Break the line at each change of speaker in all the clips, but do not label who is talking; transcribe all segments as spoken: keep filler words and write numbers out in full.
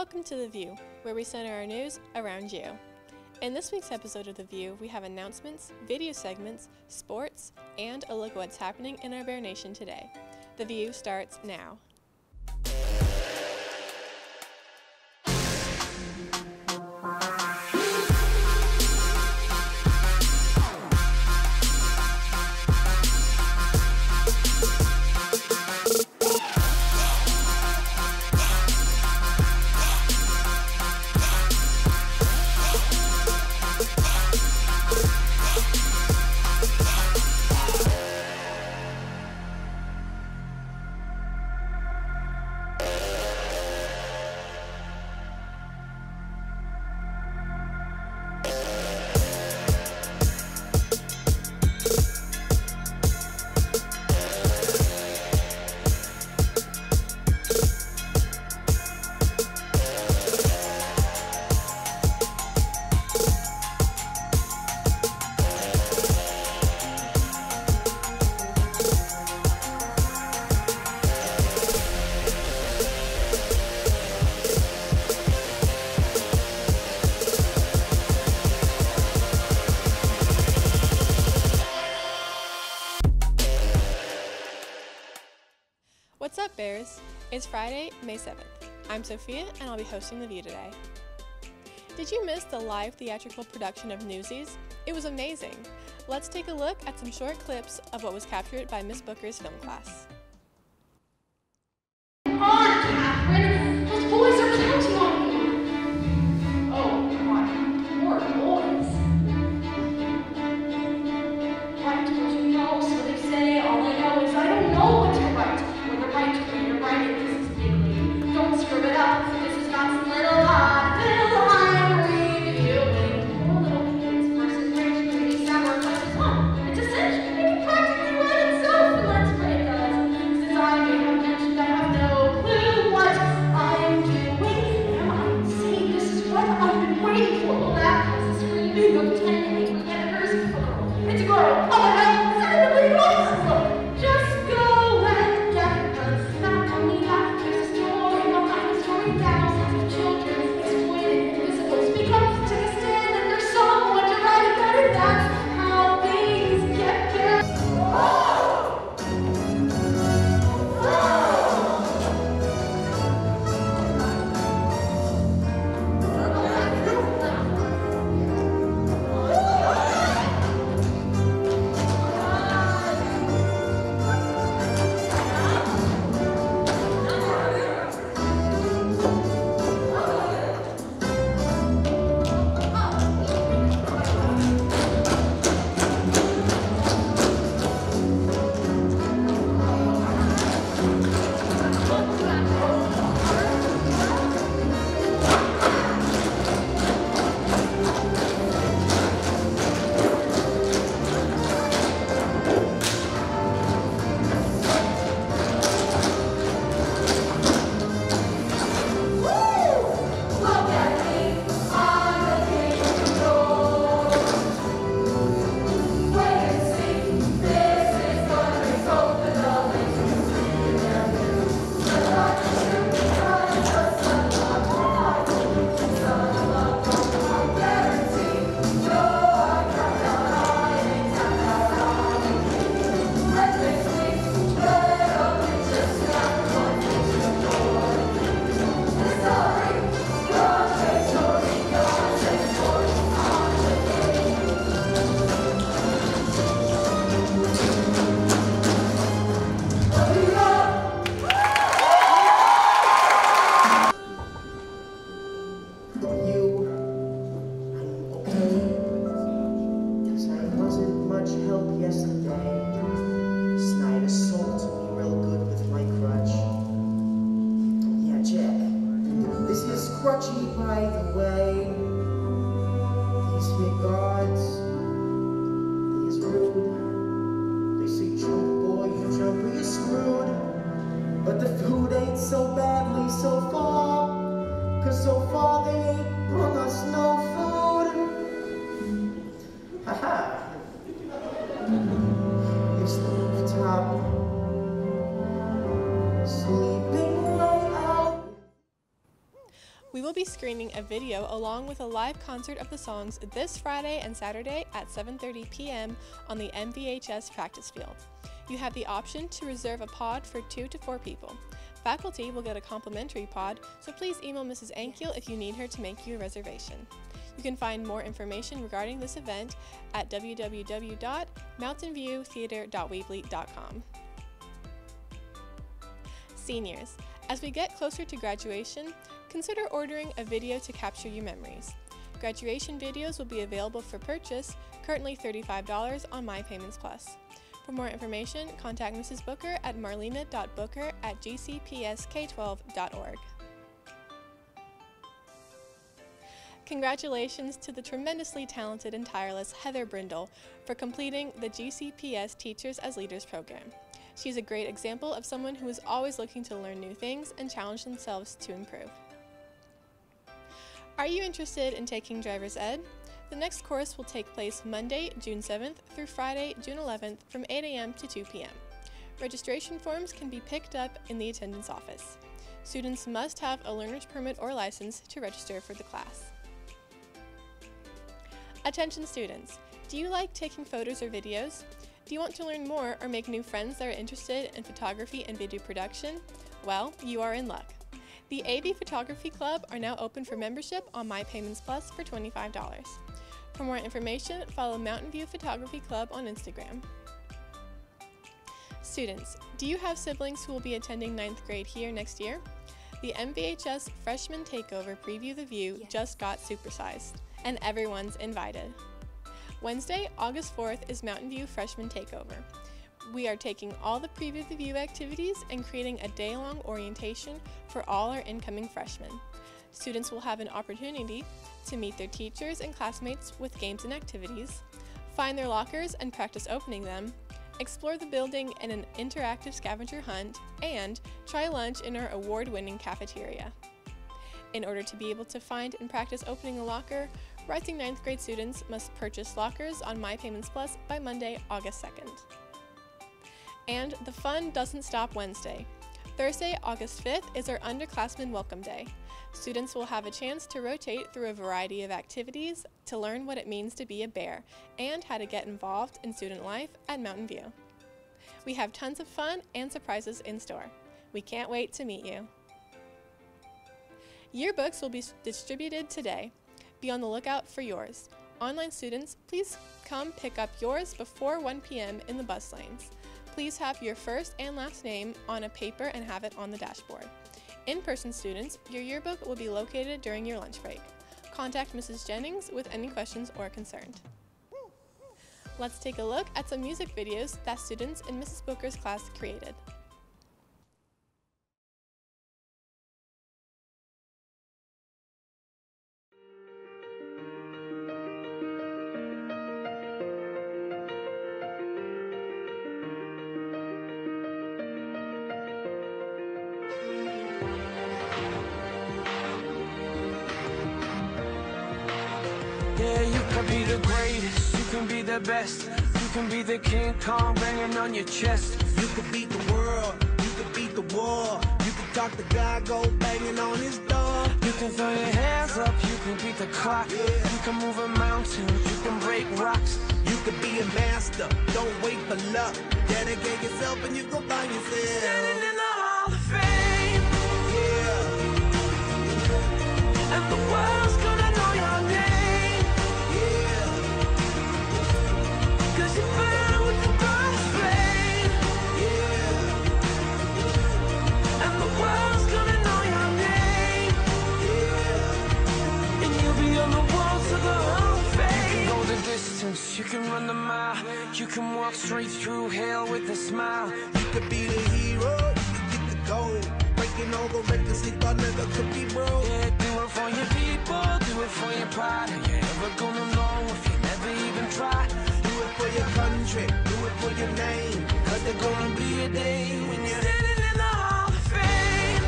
Welcome to The View, where we center our news around you. In this week's episode of The View, we have announcements, video segments, sports, and a look at what's happening in our Bear Nation today. The View starts now. What's up, Bears? It's Friday, May seventh. I'm Sophia, and I'll be hosting The View today. Did you miss the live theatrical production of Newsies? It was amazing. Let's take a look at some short clips of what was captured by Miss Booker's film class.
Come on, Catherine! Those boys are counting on you! Oh, God. Poor boys. Write what you know, so they say. All I know is I don't know what to write. When the right to read or write it, this is big league. Don't screw it up. This is not some little odd little I'm reviewing. Poor little kids versus rich, pretty, sour, plus his mom. It's a cinch. They can practically write itself, and let's pray it does. Since I may have mentioned I have no clue what I'm doing. Am I insane? This is what I've been waiting for. Well, that was the screaming of ten angry editors. A girl. It's a girl. Oh, the hell? Is that anybody else? Look, just go and get her. Not only that, there's a story behind the story. Thousands of children exploited, invisible. Speak up, take a stand, and there's someone to write it better. That's how things get there.
Crutchy, by the way. These here guards, they is rude. They say, jump boy, you jump or you're screwed. But the food ain't so badly so far, cause so far they ain't brought us no food. Haha. It's the rooftop, sleeping right out.
We will will be screening a video along with a live concert of the songs this Friday and Saturday at seven thirty p m on the M V H S practice field. You have the option to reserve a pod for two to four people. Faculty will get a complimentary pod, so please email Missus Ankiel if you need her to make you a reservation. You can find more information regarding this event at w w w dot mountain view theater dot weebly dot com. Seniors, as we get closer to graduation, consider ordering a video to capture your memories. Graduation videos will be available for purchase, currently thirty-five dollars on MyPayments Plus. For more information, contact Missus Booker at marlena dot booker at g c p s k twelve dot org. Congratulations to the tremendously talented and tireless Heather Brindle for completing the G C P S Teachers as Leaders program. She's a great example of someone who is always looking to learn new things and challenge themselves to improve. Are you interested in taking driver's ed? The next course will take place Monday, June seventh through Friday, June eleventh from eight a m to two p m Registration forms can be picked up in the attendance office. Students must have a learner's permit or license to register for the class. Attention students, do you like taking photos or videos? Do you want to learn more or make new friends that are interested in photography and video production? Well, you are in luck. The A V Photography Club are now open for membership on MyPayments Plus for twenty-five dollars. For more information, follow Mountain View Photography Club on Instagram. Students, do you have siblings who will be attending ninth grade here next year? The M V H S Freshman Takeover Preview the View yes. just got supersized, and everyone's invited. Wednesday, August fourth is Mountain View Freshman Takeover. We are taking all the Preview the View activities and creating a day-long orientation for all our incoming freshmen. Students will have an opportunity to meet their teachers and classmates with games and activities, find their lockers and practice opening them, explore the building in an interactive scavenger hunt, and try lunch in our award-winning cafeteria. In order to be able to find and practice opening a locker, rising ninth grade students must purchase lockers on MyPayments Plus by Monday, August second. And the fun doesn't stop Wednesday. Thursday, August fifth is our Underclassmen Welcome Day. Students will have a chance to rotate through a variety of activities to learn what it means to be a bear and how to get involved in student life at Mountain View. We have tons of fun and surprises in store. We can't wait to meet you. Yearbooks will be distributed today. Be on the lookout for yours. Online students, please come pick up yours before one p m in the bus lanes. Please have your first and last name on a paper and have it on the dashboard. In-person students, your yearbook will be located during your lunch break. Contact Missus Jennings with any questions or concerns. Let's take a look at some music videos that students in Missus Booker's class created.
Yeah, you can be the greatest, you can be the best, you can be the King Kong banging on your chest.
You can beat the world, you can beat the war, you can talk the guy, go banging on his door.
You can throw your hands up, you can beat the clock,
Yeah.
you can move a mountain, you can break rocks.
You can be a master, don't wait for luck. Dedicate yourself and you go find yourself.
Standing in the Hall of Fame,
Yeah,
and the world's gonna know your name,
yeah,
'cause you burn with the birth flame,
yeah,
and the world's gonna know your name,
yeah.
and you'll be on the walls of the Hall of Fame. You can go the distance, you can run the mile, you can walk straight through hell with a smile.
You could be the hero, you can get the gold. Breaking all the records they thought never could be broke.
Yeah, do it for your people, do it for your pride. Are you ever gonna know if you never even try?
Do it for your country, do it for your name.
Cause there's gonna be a day when you're standing in the Hall of Fame,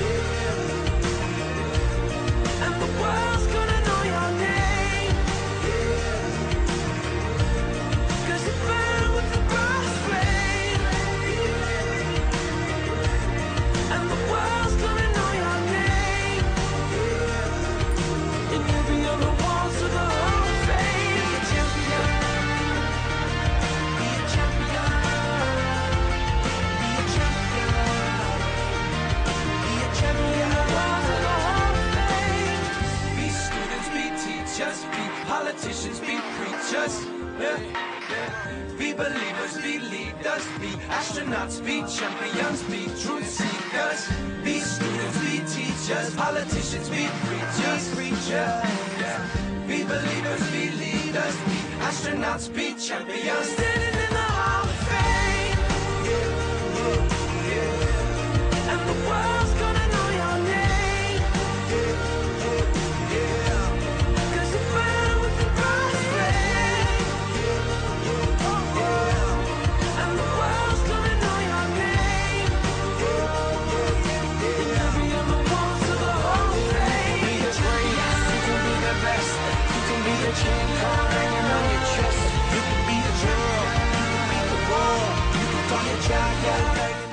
Yeah,
and the world's gonna know your name,
yeah,
'cause you burn with the birth flame, and the world's gonna know your name,
yeah.
Be believers, be leaders, be astronauts, be champions, be truth seekers, be students, be teachers, politicians, be preachers, preachers. Yeah. Be believers, be leaders, be astronauts, be champions, standing in the Hall of Fame. Yeah, yeah, yeah. And the world's gonna know your name. Yeah, yeah, yeah. 'Cause you burn with the brightest flame. Yeah, yeah, yeah. And the world's gonna know your name. Yeah, yeah, yeah. And you'll be on the walls of the Hall of Fame. Be the greatest, you can be the best. You can be the chain card hanging on your chest. You can be the hero, you can be the war. You can call your child out hanging on.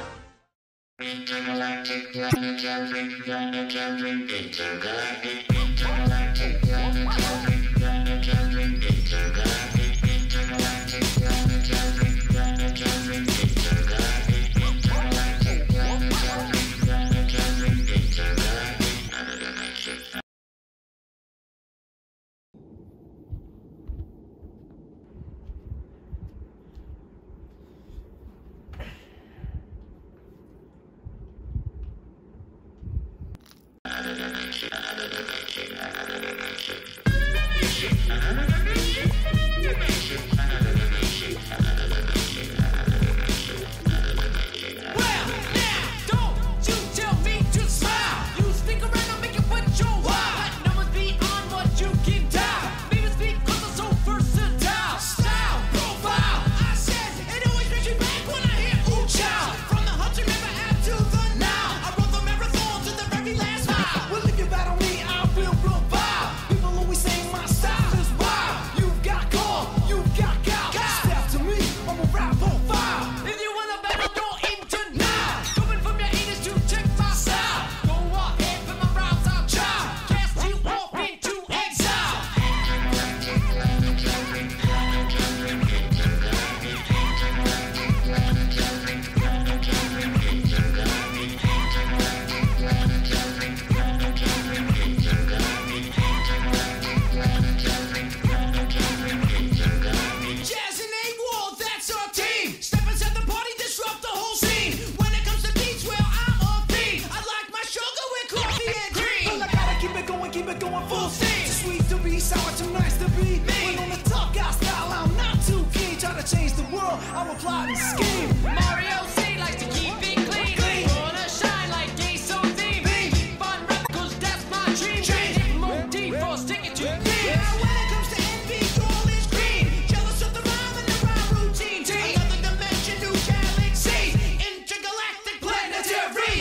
I'm a plotting scheme.
Mario C likes to keep it clean.
Clean.
Wanna shine like gay so theme. Fun rap, 'cause that's my dream.
Dream.
More deep for sticking to me.
Yeah, when it comes to envy, all is green. Jealous of the rhyme and the rhyme routine. Another dimension, new galaxy. Intergalactic planetary.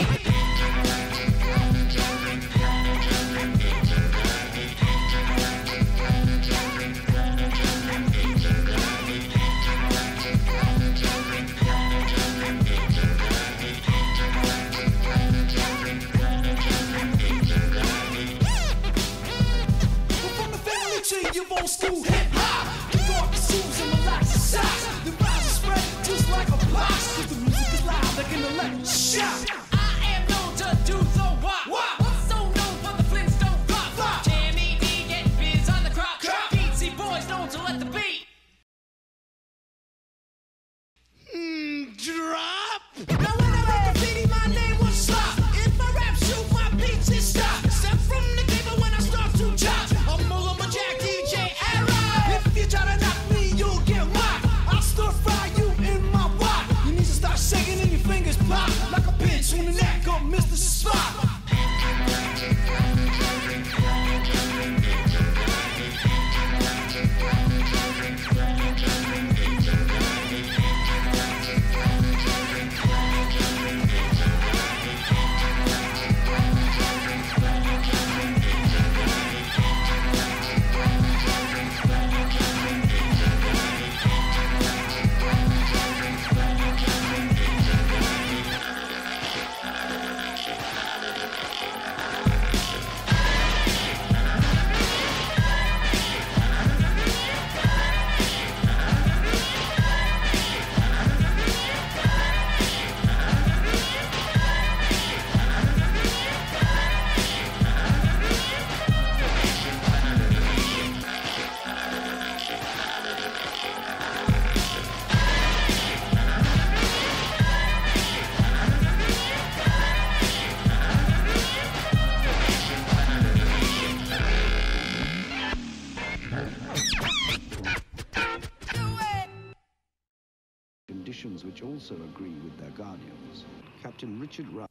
conditions which also agree with their guardians. Captain Richard Rudd.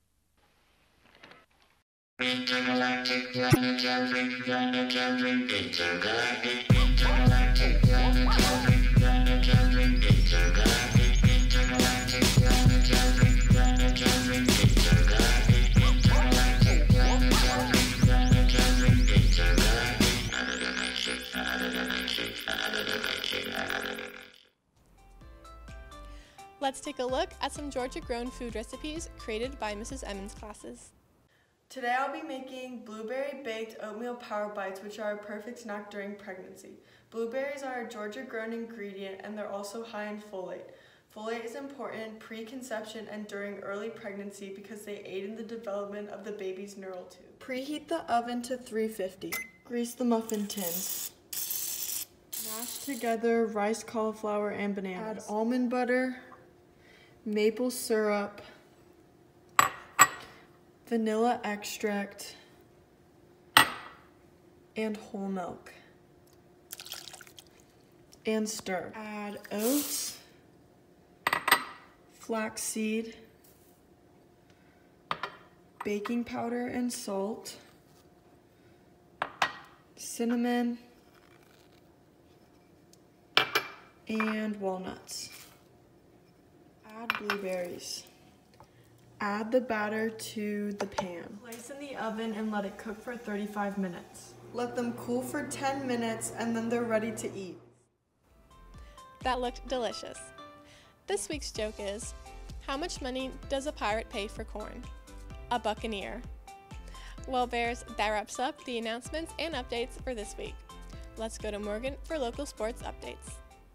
Let's take a look at some Georgia-grown food recipes created by Missus Emmons' classes.
Today I'll be making blueberry baked oatmeal power bites, which are a perfect snack during pregnancy. Blueberries are a Georgia-grown ingredient and they're also high in folate. Folate is important pre-conception and during early pregnancy because they aid in the development of the baby's neural tube. Preheat the oven to three fifty. Grease the muffin tins. Mash together rice, cauliflower, and bananas. Add almond butter, maple syrup, vanilla extract, and whole milk. And stir. Add oats, flaxseed, baking powder and salt, cinnamon, and walnuts. Add blueberries. Add the batter to the pan. Place in the oven and let it cook for thirty-five minutes. Let them cool for ten minutes and then they're ready to eat.
That looked delicious. This week's joke is, how much money does a pirate pay for corn? A buccaneer. Well, Bears, that wraps up the announcements and updates for this week. Let's go to Morgan for local sports updates.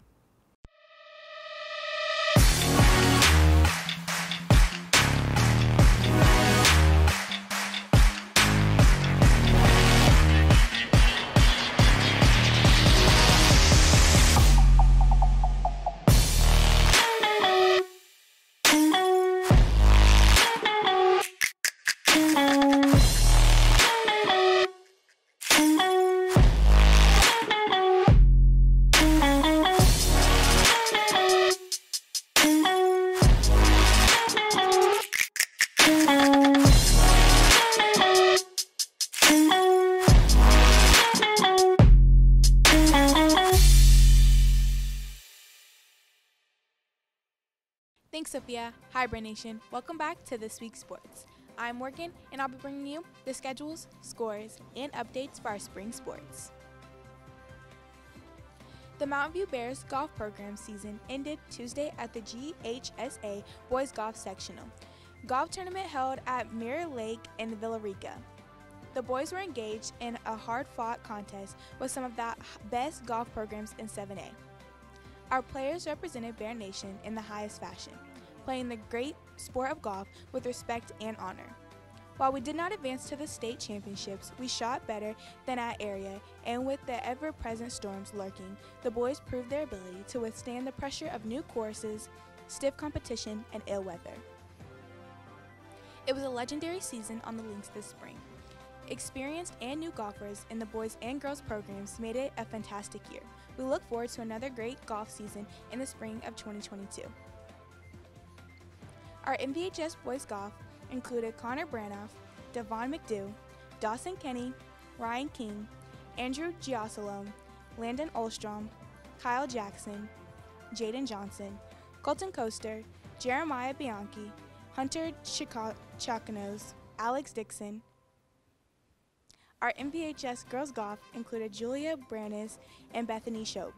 Thanks, Sophia. Hi, Brain Nation. Welcome back to This Week's Sports. I'm Morgan, and I'll be bringing you the schedules, scores, and updates for our spring sports. The Mountain View Bears golf program season ended Tuesday at the G H S A Boys Golf Sectional golf tournament held at Mirror Lake in Villarica. The boys were engaged in a hard-fought contest with some of the best golf programs in seven A. Our players represented Bear Nation in the highest fashion, playing the great sport of golf with respect and honor. While we did not advance to the state championships, we shot better than our area, and with the ever-present storms lurking, the boys proved their ability to withstand the pressure of new courses, stiff competition, and ill weather. It was a legendary season on the links this spring. Experienced and new golfers in the boys and girls programs made it a fantastic year. We look forward to another great golf season in the spring of twenty twenty-two. Our M V H S boys golf included Connor Branoff, Devon McDew, Dawson Kenny, Ryan King, Andrew Giasolome, Landon Olstrom, Kyle Jackson, Jaden Johnson, Colton Coaster, Jeremiah Bianchi, Hunter Chakanos, Alex Dixon. Our M V H S girls golf included Julia Brannis and Bethany Shope.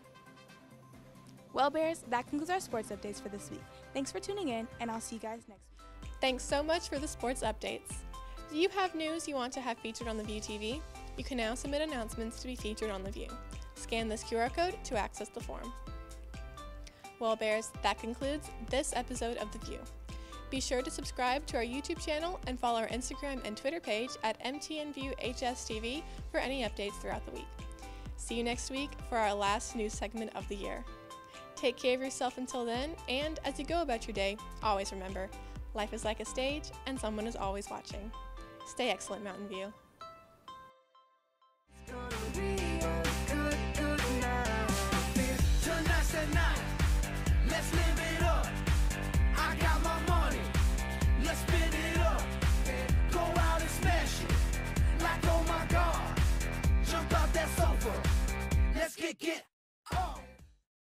Well, Bears, that concludes our sports updates for this week. Thanks for tuning in, and I'll see you guys next week.
Thanks so much for the sports updates. Do you have news you want to have featured on The View T V? You can now submit announcements to be featured on The View. Scan this Q R code to access the form. Well, Bears, that concludes this episode of The View. Be sure to subscribe to our YouTube channel and follow our Instagram and Twitter page at M T N View H S T V for any updates throughout the week. See you next week for our last news segment of the year. Take care of yourself until then, and as you go about your day, always remember, life is like a stage and someone is always watching. Stay excellent, Mountain View.
It's gonna be a good, good night. Tonight's the night.
Let's live it up. I got my money. Let's spin it up. Go out and smash it. Like, oh my God. Jump out that sofa. Let's kick it.